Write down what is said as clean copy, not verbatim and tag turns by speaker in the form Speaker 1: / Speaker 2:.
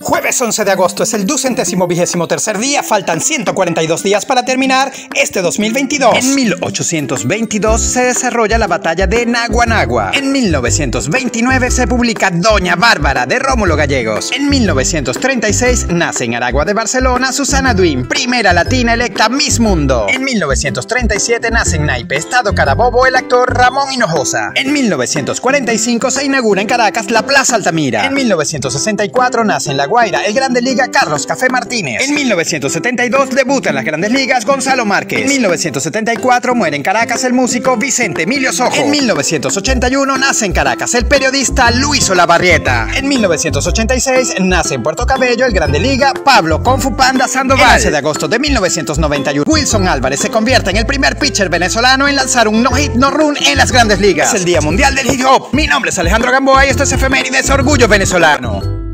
Speaker 1: Jueves 11 de agosto es el 223º día, faltan 142 días para terminar este 2022.
Speaker 2: En 1822 se desarrolla la batalla de Naguanagua. En 1929 se publica Doña Bárbara de Rómulo Gallegos. En 1936 nace en Aragua de Barcelona Susana Duin, primera latina electa Miss Mundo. En 1937 nace en Naipe, Estado Carabobo, el actor Ramón Hinojosa. En 1945 se inaugura en Caracas la Plaza Altamira. En 1964 nace en La Guaira el Grandes Ligas Carlos Café Martínez. En 1972 debuta en las Grandes Ligas Gonzalo Márquez. En 1974 muere en Caracas el músico Vicente Emilio Sojo. En 1981 nace en Caracas el periodista Luis Olavarrieta. En 1986 nace en Puerto Cabello el Grande Liga Pablo Kung Fu Panda Sandoval. El 11 de agosto de 1991 Wilson Álvarez se convierte en el primer pitcher venezolano en lanzar un no hit no run en las Grandes Ligas.
Speaker 1: Es el Día Mundial del Hip Hop.
Speaker 2: Mi nombre es Alejandro Gamboa y esto es Efemérides Orgullo Venezolano.